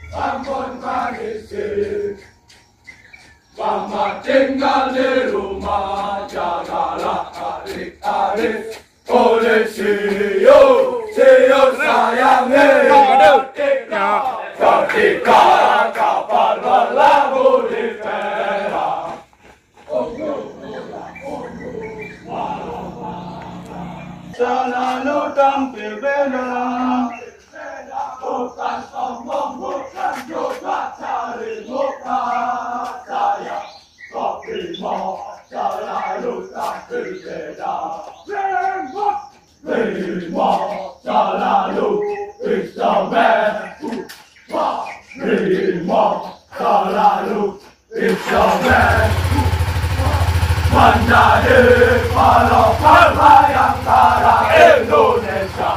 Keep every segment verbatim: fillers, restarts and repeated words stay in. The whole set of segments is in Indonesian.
Ampun kondisi Mama tinggal di rumah, jagalah adik-adik. Oleh siyo, siyo sayangnya. Ketika kapal berlabuh di Perak. Selalu tampil beda. Bukan sombong, bukan juga cari muka. Saya kok terima, selalu tampil beda. Terima, terima, selalu bisa berubah. Terima, selalu bisa berubah. Menjadi pelopor bayangkara Indonesia.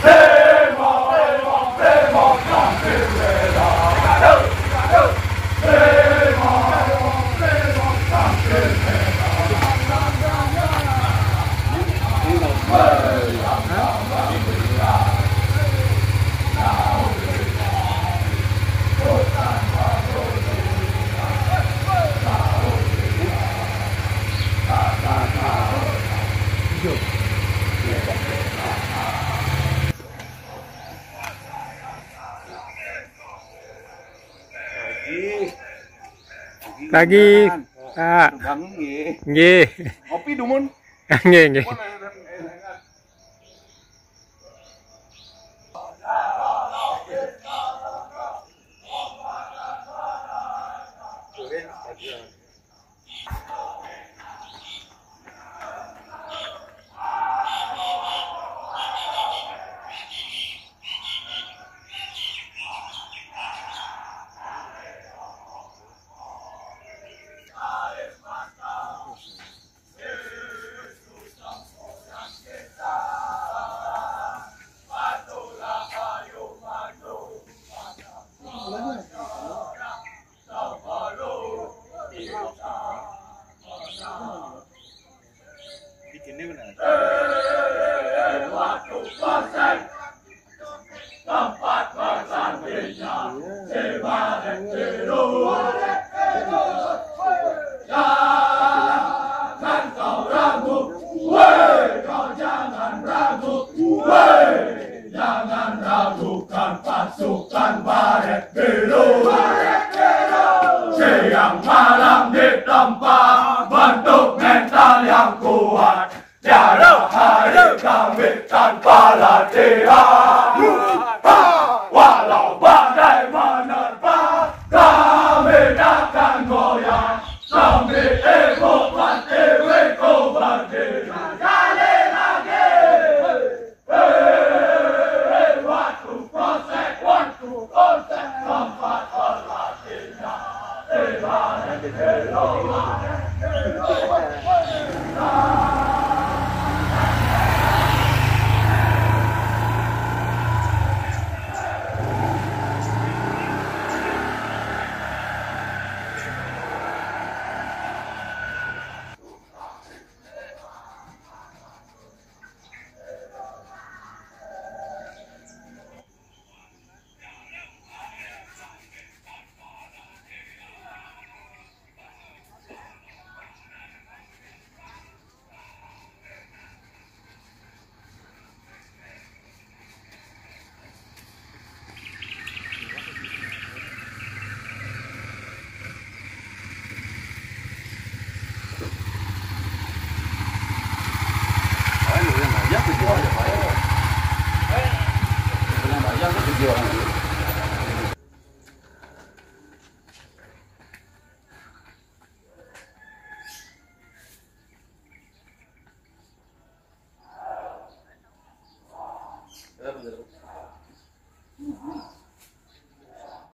Lagi, Pak. Nggih. Ngopi dumun. Nggih, nggih. Tempat bersandingnya Ibadah tidur. Jangan kau ragu, weh, kau jangan ragu, weh, jangan ragukan pasukan baret biru. Siang malam ditempa bentuk mental yang kuat. Tiada hari kami tanpa latihan. Walau badai menerpa, kami takkan goyah. Kami ikut matiku berdiri. Sekali lagi. Hei, waktu proses, waktu proses, tempat berlatihnya. Ibadah Yang tujuan.